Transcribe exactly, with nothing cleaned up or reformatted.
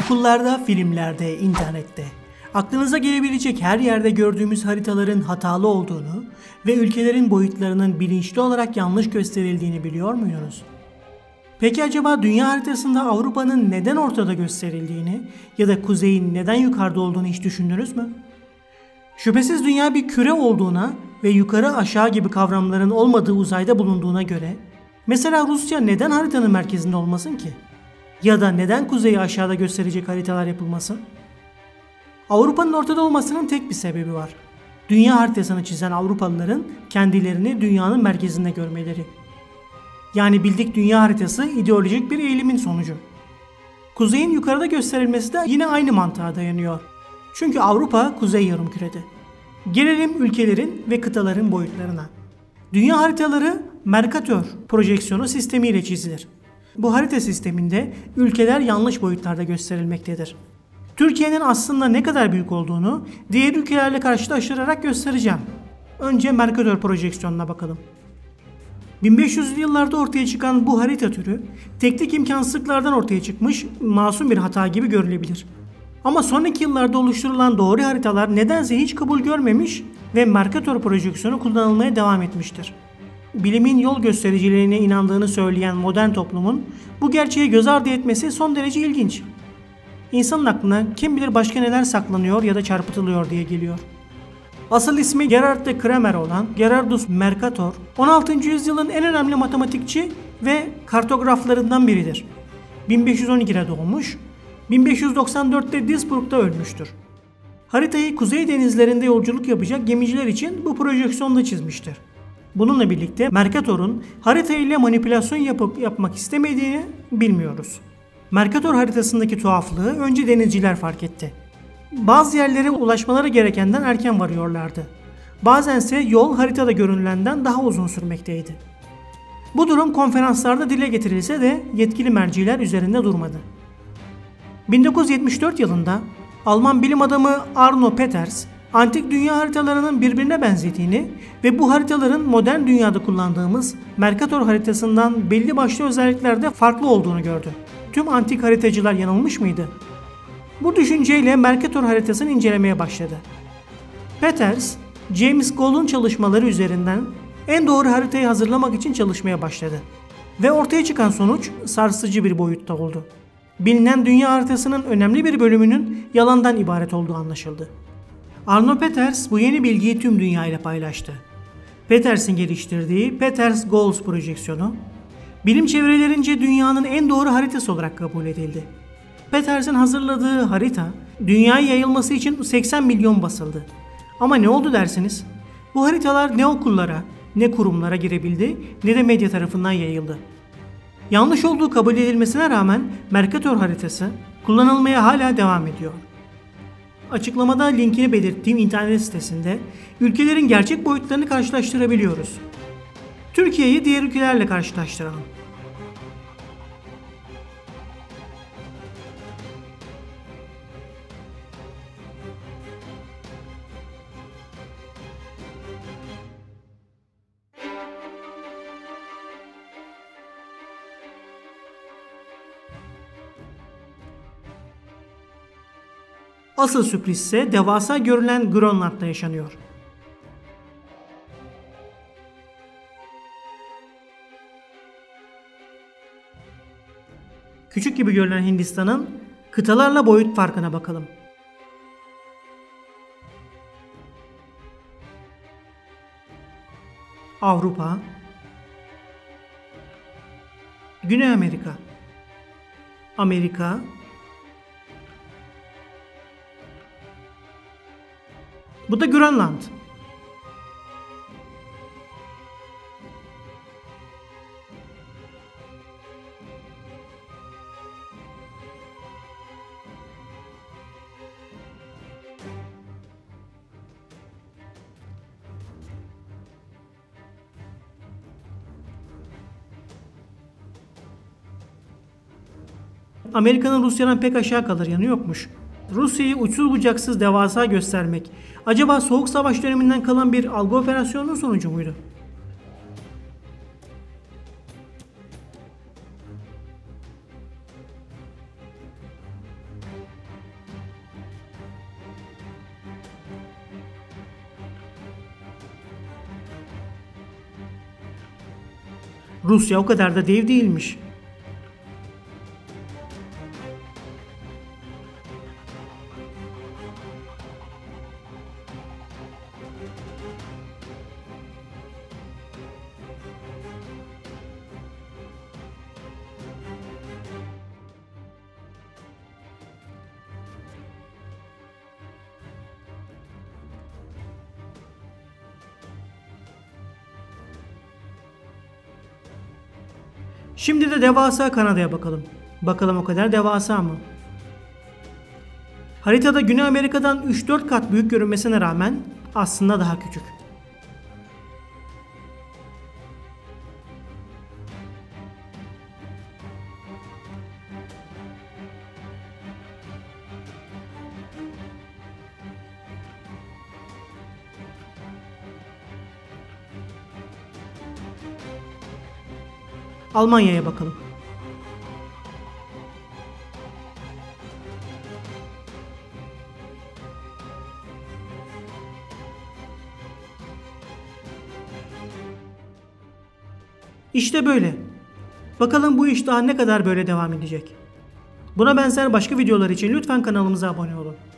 Okullarda, filmlerde, internette, aklınıza gelebilecek her yerde gördüğümüz haritaların hatalı olduğunu ve ülkelerin boyutlarının bilinçli olarak yanlış gösterildiğini biliyor muydunuz? Peki acaba dünya haritasında Avrupa'nın neden ortada gösterildiğini ya da kuzeyin neden yukarıda olduğunu hiç düşündünüz mü? Şüphesiz dünya bir küre olduğuna ve yukarı aşağı gibi kavramların olmadığı uzayda bulunduğuna göre, mesela Rusya neden haritanın merkezinde olmasın ki? Ya da neden kuzeyi aşağıda gösterecek haritalar yapılmasın? Avrupa'nın ortada olmasının tek bir sebebi var. Dünya haritasını çizen Avrupalıların kendilerini dünyanın merkezinde görmeleri. Yani bildik dünya haritası ideolojik bir eğilimin sonucu. Kuzeyin yukarıda gösterilmesi de yine aynı mantığa dayanıyor. Çünkü Avrupa kuzey yarımkürede. Gelelim ülkelerin ve kıtaların boyutlarına. Dünya haritaları Mercator projeksiyonu sistemiyle çizilir. Bu harita sisteminde ülkeler yanlış boyutlarda gösterilmektedir. Türkiye'nin aslında ne kadar büyük olduğunu diğer ülkelerle karşılaştırarak göstereceğim. Önce Mercator projeksiyonuna bakalım. bin beş yüzlü yıllarda ortaya çıkan bu harita türü teknik imkansızlıklardan ortaya çıkmış masum bir hata gibi görülebilir. Ama sonraki yıllarda oluşturulan doğru haritalar nedense hiç kabul görmemiş ve Mercator projeksiyonu kullanılmaya devam etmiştir. Bilimin yol göstericilerine inandığını söyleyen modern toplumun bu gerçeği göz ardı etmesi son derece ilginç. İnsanın aklına kim bilir başka neler saklanıyor ya da çarpıtılıyor diye geliyor. Asıl ismi Gerard de Kramer olan Gerardus Mercator, on altıncı yüzyılın en önemli matematikçi ve kartograflarından biridir. bin beş yüz on ikide doğmuş, bin beş yüz doksan dörtte Duisburg'da ölmüştür. Haritayı kuzey denizlerinde yolculuk yapacak gemiciler için bu projeksiyonda çizmiştir. Bununla birlikte Mercator'un harita ile manipülasyon yapıp yapmak istemediğini bilmiyoruz. Mercator haritasındaki tuhaflığı önce denizciler fark etti. Bazı yerlere ulaşmaları gerekenden erken varıyorlardı. Bazense yol haritada görünülenden daha uzun sürmekteydi. Bu durum konferanslarda dile getirilse de yetkili merciler üzerinde durmadı. bin dokuz yüz yetmiş dört yılında Alman bilim adamı Arno Peters, antik dünya haritalarının birbirine benzediğini ve bu haritaların modern dünyada kullandığımız Mercator haritasından belli başlı özelliklerde farklı olduğunu gördü. Tüm antik haritacılar yanılmış mıydı? Bu düşünceyle Mercator haritasını incelemeye başladı. Peters, James Gould'un çalışmaları üzerinden en doğru haritayı hazırlamak için çalışmaya başladı. Ve ortaya çıkan sonuç sarsıcı bir boyutta oldu. Bilinen dünya haritasının önemli bir bölümünün yalandan ibaret olduğu anlaşıldı. Arno Peters bu yeni bilgiyi tüm dünya ile paylaştı. Peters'in geliştirdiği Peters-Gould projeksiyonu, bilim çevrelerince dünyanın en doğru haritası olarak kabul edildi. Peters'in hazırladığı harita, dünyaya yayılması için seksen milyon basıldı. Ama ne oldu dersiniz? Bu haritalar ne okullara, ne kurumlara girebildi, ne de medya tarafından yayıldı. Yanlış olduğu kabul edilmesine rağmen Mercator haritası kullanılmaya hala devam ediyor. Açıklamada linkini belirttiğim internet sitesinde ülkelerin gerçek boyutlarını karşılaştırabiliyoruz. Türkiye'yi diğer ülkelerle karşılaştıralım. Asıl sürpriz ise devasa görülen Grönland'da yaşanıyor. Küçük gibi görülen Hindistan'ın kıtalarla boyut farkına bakalım. Avrupa, Güney Amerika, Amerika, bu da Grönland. Amerika'nın Rusya'dan pek aşağı kalır yanı yokmuş. Rusya'yı uçsuz bucaksız devasa göstermek acaba Soğuk Savaş döneminden kalan bir algı operasyonunun sonucu muydu? Rusya o kadar da dev değilmiş. Şimdi de devasa Kanada'ya bakalım. Bakalım o kadar devasa mı? Haritada Güney Amerika'dan üç dört kat büyük görünmesine rağmen aslında daha küçük. Almanya'ya bakalım. İşte böyle. Bakalım bu iş daha ne kadar böyle devam edecek. Buna benzer başka videolar için lütfen kanalımıza abone olun.